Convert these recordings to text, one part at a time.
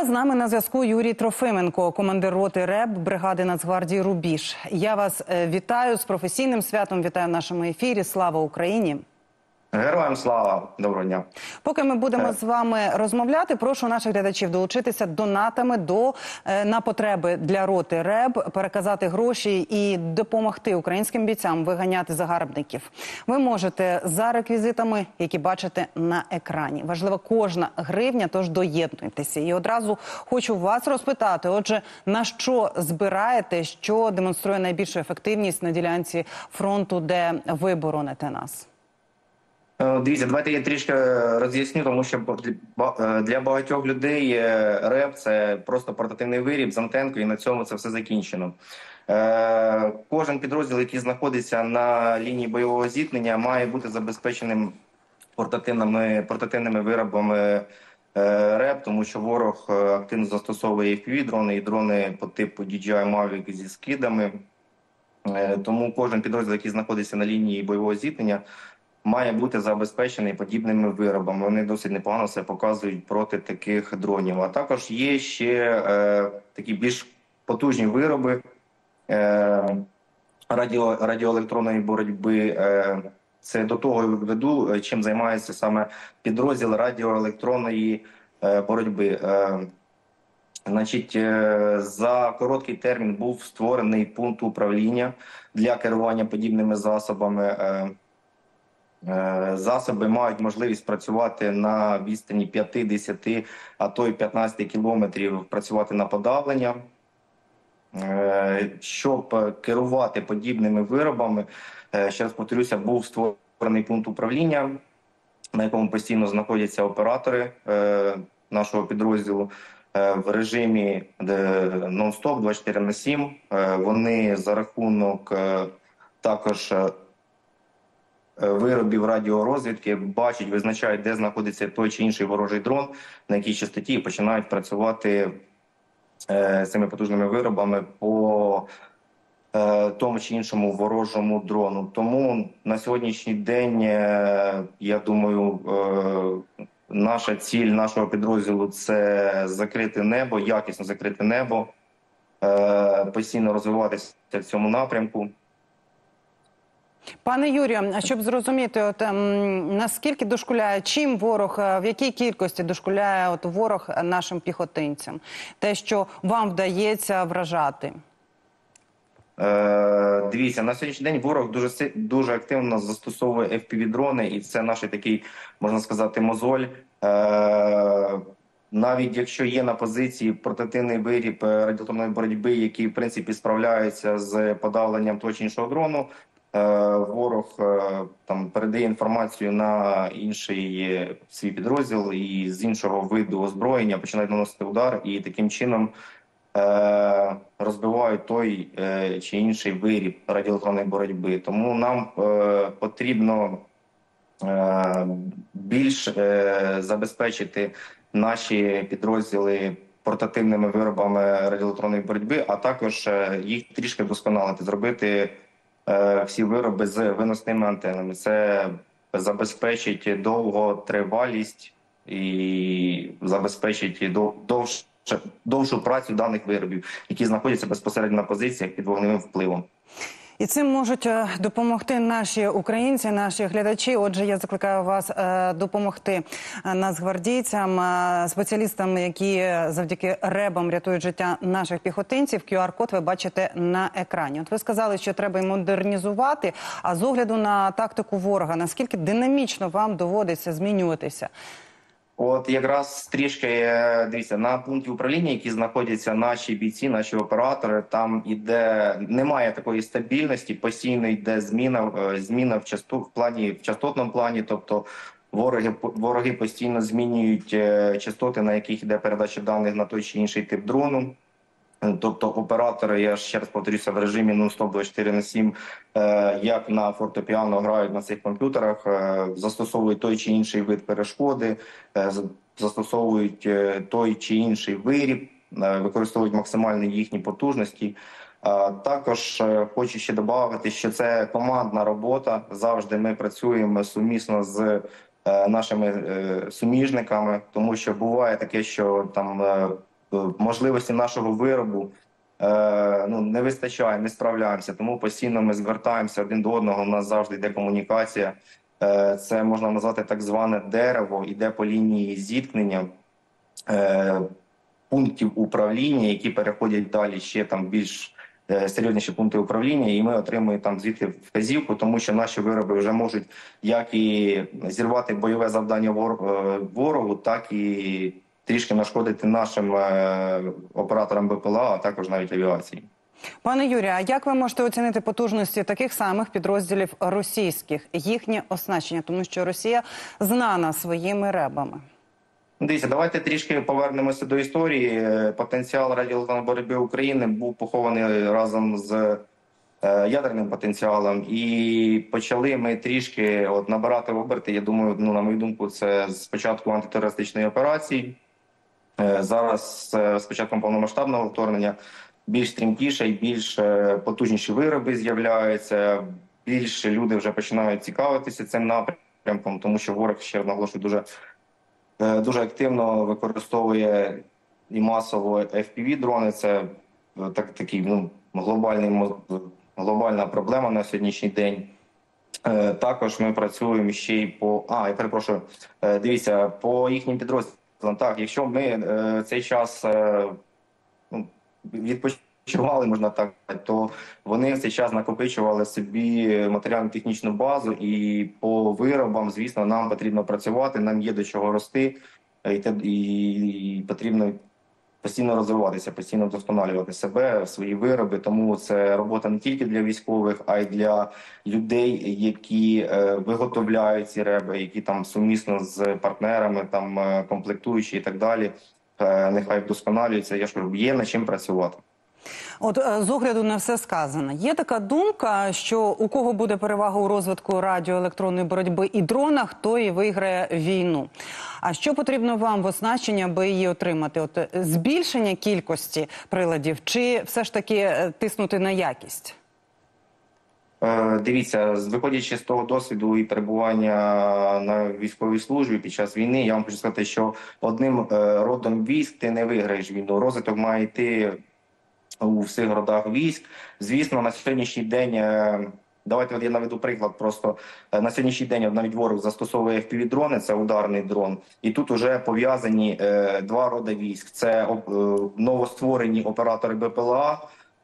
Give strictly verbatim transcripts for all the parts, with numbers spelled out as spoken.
А з нами на зв'язку Юрій Трофименко, командир роти РЕБ бригади Нацгвардії «Рубіж». Я вас вітаю з професійним святом, вітаю в нашому ефірі. Слава Україні! Героям слава! Доброго дня! Поки ми будемо з вами розмовляти, прошу наших глядачів долучитися донатами до, на потреби для роти РЕБ, переказати гроші і допомогти українським бійцям виганяти загарбників. Ви можете за реквізитами, які бачите на екрані. Важлива кожна гривня, тож доєднуйтеся. І одразу хочу вас розпитати, отже, на що збираєте, що демонструє найбільшу ефективність на ділянці фронту, де ви бороните нас? Дивіться, давайте я трішки роз'ясню, тому що для багатьох людей РЕБ – це просто портативний виріб з антенкою, і на цьому це все закінчено. Кожен підрозділ, який знаходиться на лінії бойового зіткнення, має бути забезпеченим портативними, портативними виробами РЕБ, тому що ворог активно застосовує еф пі ві-дрони і дрони по типу ді джей ай Mavic зі скидами. Тому кожен підрозділ, який знаходиться на лінії бойового зіткнення, має бути забезпечений подібними виробами. Вони досить непогано себе показують проти таких дронів. А також є ще е, такі більш потужні вироби е, радіо, радіоелектронної боротьби. Е, це до того веду, чим займається саме підрозділ радіоелектронної е, боротьби. Е, Значить, е, за короткий термін був створений пункт управління для керування подібними засобами. Е, Засоби мають можливість працювати на відстані п'яти, десяти, а то й п'ятнадцяти кілометрів, працювати на подавлення. Щоб керувати подібними виробами, ще раз повторюся, був створений пункт управління, на якому постійно знаходяться оператори нашого підрозділу в режимі нон-стоп двадцять чотири на сім. Вони за рахунок також виробів радіорозвідки бачать, визначають, де знаходиться той чи інший ворожий дрон, на якій частоті, і починають працювати е, цими потужними виробами по е, тому чи іншому ворожому дрону. Тому на сьогоднішній день, е, я думаю, е, наша ціль нашого підрозділу – це закрити небо, якісно закрити небо, е, постійно розвиватися в цьому напрямку. Пане Юрію, щоб зрозуміти, от, ем, наскільки дошкуляє, чим ворог, в якій кількості дошкуляє от, ворог нашим піхотинцям? Те, що вам вдається вражати? Е, дивіться, на сьогоднішній день ворог дуже, дуже активно застосовує еф пі ві-дрони, і це наш такий, можна сказати, мозоль. Е, навіть якщо є на позиції портативний виріб радіоелектронної боротьби, який, в принципі, справляється з подавленням того чи іншого дрону, ворог там передає інформацію на інший свій підрозділ і з іншого виду озброєння починають наносити удар, і таким чином е розбивають той е чи інший виріб радіоелектронної боротьби. Тому нам е потрібно е більш е забезпечити наші підрозділи портативними виробами радіоелектронної боротьби, а також їх трішки вдосконалити, зробити всі вироби з виносними антенами. Це забезпечить довготривалість і забезпечить довш, довшу працю даних виробів, які знаходяться безпосередньо на позиціях під вогневим впливом. І цим можуть допомогти наші українці, наші глядачі. Отже, я закликаю вас допомогти нацгвардійцям, спеціалістам, які завдяки РЕБам рятують життя наших піхотинців. ку ар код ви бачите на екрані. От ви сказали, що треба і модернізувати, а з огляду на тактику ворога, наскільки динамічно вам доводиться змінюватися? От якраз трішки, дивіться, на пункті управління, які знаходяться наші бійці, наші оператори, там іде, немає такої стабільності, постійно йде зміна, зміна в, часто, в, плані, в частотному плані, тобто вороги, вороги постійно змінюють частоти, на яких йде передача даних на той чи інший тип дрону. Тобто оператори, я ще раз повторюся, в режимі нон-стоп двадцять чотири на сім, як на фортепіано грають на цих комп'ютерах, застосовують той чи інший вид перешкоди, застосовують той чи інший виріб, використовують максимальні їхні потужності. Також хочу ще додати, що це командна робота. Завжди ми працюємо сумісно з нашими суміжниками, тому що буває таке, що там можливості нашого виробу е, ну, не вистачає, не справляємося. Тому постійно ми звертаємося один до одного. У нас завжди йде комунікація. Е, це можна назвати так зване дерево, іде по лінії зіткнення е, пунктів управління, які переходять далі ще там більш е, серйозніші пункти управління, і ми отримуємо там звідти вказівку, тому що наші вироби вже можуть як і зірвати бойове завдання вор- е, ворогу, так і трішки нашкодити нашим е, операторам БПЛА, а також навіть авіації. Пане Юрію, а як ви можете оцінити потужності таких самих підрозділів російських, їхнє оснащення, тому що Росія знана своїми ребами? Дивіться, давайте трішки повернемося до історії. Е, Потенціал радіоелектронної боротьби України був похований разом з е, ядерним потенціалом, і почали ми трішки от набирати оберти. Я думаю, ну на мою думку, це з початку антитерористичної операції. Е, Зараз е, з початком повномасштабного вторгнення більш стрімкіше і більш е, потужніші вироби з'являються. Більше люди вже починають цікавитися цим напрямком, тому що ворог, ще наголошую, дуже е, дуже активно використовує і масово еф пі ві-дрони. Це е, так, такий ну, глобальний, мо- глобальна проблема на сьогоднішній день. Е, Також ми працюємо ще й по... А, я перепрошую, Е, дивіться, по їхнім підрозділам. Так, якщо ми е, цей час е, ну, відпочивали, можна так сказати, то вони в цей час накопичували собі матеріально-технічну базу, і по виробам, звісно, нам потрібно працювати, нам є до чого рости, і, те- і потрібно постійно розвиватися, постійно вдосконалювати себе, свої вироби. Тому це робота не тільки для військових, а й для людей, які е, виготовляють ці реби, які там сумісно з партнерами, там е, комплектуючі і так далі. Е, нехай вдосконалюються. Я ж кажу, є над чим працювати. От е, з огляду на все сказане, є така думка, що у кого буде перевага у розвитку радіоелектронної боротьби і дронах, той і виграє війну. А що потрібно вам в оснащенні, аби її отримати? От е, збільшення кількості приладів чи все ж таки е, тиснути на якість? Е, Дивіться, з- виходячи з того досвіду і перебування на військовій службі під час війни, я вам хочу сказати, що одним е, родом військ ти не виграєш війну. Розвиток має йти у всіх родах військ. Звісно, на сьогоднішній день, е, давайте от я наведу приклад, просто е, на сьогоднішній день от навіть ворог застосовує еф пі ві-дрони, це ударний дрон, і тут вже пов'язані е, два роди військ. Це е, новостворені оператори БПЛА,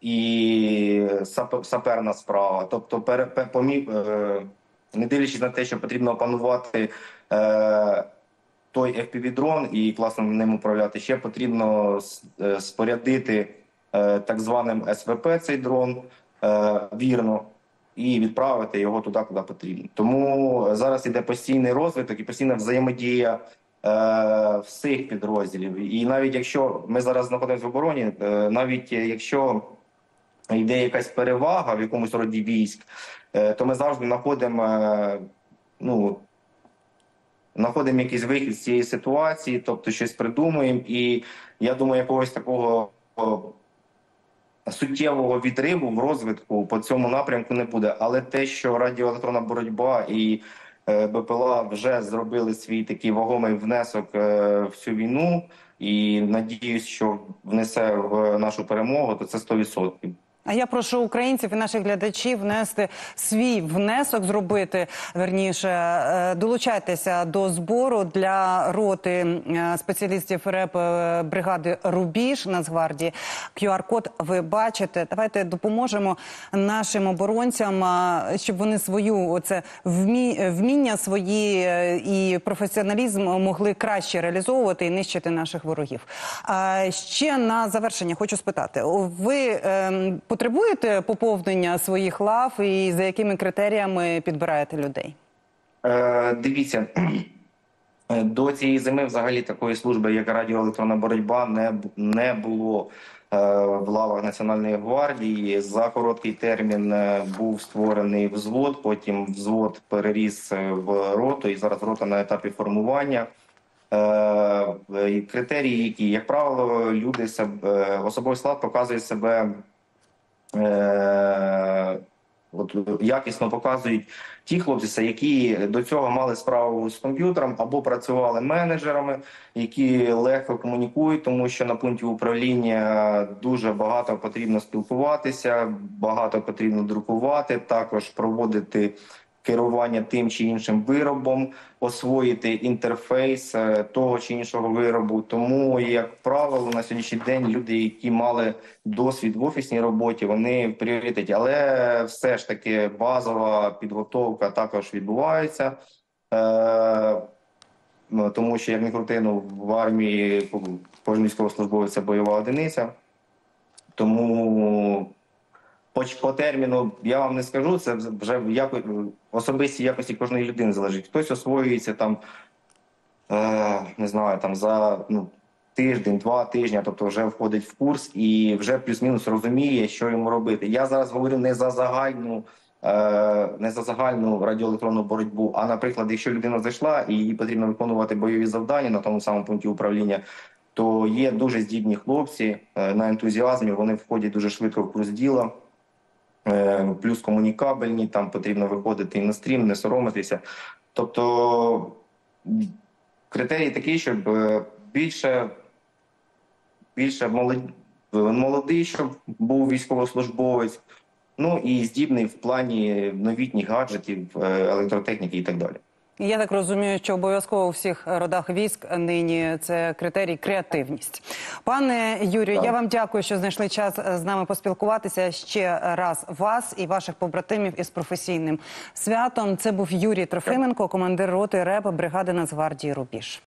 і сап- саперна справа. Тобто, пере, пе- помі, е, не дивлячись на те, що потрібно опанувати е, той еф пі ві-дрон і класно ним управляти, ще потрібно с- е, спорядити е, так званим ес ве пе цей дрон е, вірно і відправити його туди, куди потрібно. Тому зараз іде постійний розвиток і постійна взаємодія е, всіх підрозділів. І навіть якщо ми зараз знаходимося в обороні, е, навіть якщо йде якась перевага в якомусь роді військ, е, то ми завжди знаходимо, е, ну, знаходимо якийсь вихід з цієї ситуації, тобто щось придумуємо. І я думаю, якогось такого о, суттєвого відриву в розвитку по цьому напрямку не буде. Але те, що радіоелектронна боротьба і е, БПЛА вже зробили свій такий вагомий внесок е, в цю війну, і надіюсь, що внесе в нашу перемогу, то це сто відсотків. А я прошу українців і наших глядачів внести свій внесок, зробити, верніше, е, долучайтеся до збору для роти е, спеціалістів РЕБ е, бригади «Рубіж» Нацгвардії. ку ар-код ви бачите. Давайте допоможемо нашим оборонцям, е, щоб вони свою оце вмі, вміння свої е, і професіоналізм могли краще реалізовувати і нищити наших ворогів. А ще на завершення хочу спитати. Ви е, потребуєте поповнення своїх лав і за якими критеріями підбираєте людей? Е, дивіться, до цієї зими взагалі такої служби, як радіоелектронна боротьба, не, б- не було е, в лавах Національної гвардії. За короткий термін е, був створений взвод, потім взвод переріс е, в роту, і зараз рота на етапі формування. Е, і критерії, які, як правило, люди себе, особовий склад показує себе е, От якісно показують ті хлопці, які до цього мали справу з комп'ютером або працювали менеджерами, які легко комунікують, тому що на пункті управління дуже багато потрібно спілкуватися, багато потрібно друкувати, також проводити керування тим чи іншим виробом, освоїти інтерфейс е, того чи іншого виробу. Тому, як правило, на сьогоднішній день люди, які мали досвід в офісній роботі, вони в пріоритеті. Але все ж таки базова підготовка також відбувається. Е, тому що, як не крути, ну, в армії кожен військовослужбовець – це бойова одиниця. Тому по, по терміну я вам не скажу, це вже в яко, особистій якості кожної людини залежить. Хтось освоюється там, е, не знаю, там за ну, тиждень, два тижні, тобто вже входить в курс і вже плюс-мінус розуміє, що йому робити. Я зараз говорю не за загальну, е, не за загальну радіоелектронну боротьбу, а, наприклад, якщо людина зайшла і їй потрібно виконувати бойові завдання на тому самому пункті управління, то є дуже здібні хлопці е, на ентузіазмі, вони входять дуже швидко в курс діла. Плюс комунікабельні, там потрібно виходити і на стрім, не соромитися. Тобто критерій такий, щоб більше, більше молодий, щоб був військовослужбовець, ну і здібний в плані новітніх гаджетів, електротехніки і так далі. Я так розумію, що обов'язково у всіх родах військ нині це критерій креативність. Пане Юрію, Так. я вам дякую, що знайшли час з нами поспілкуватися. Ще раз вас і ваших побратимів із професійним святом. Це був Юрій Трофименко, командир роти РЕБ бригади Нацгвардії «Рубіж».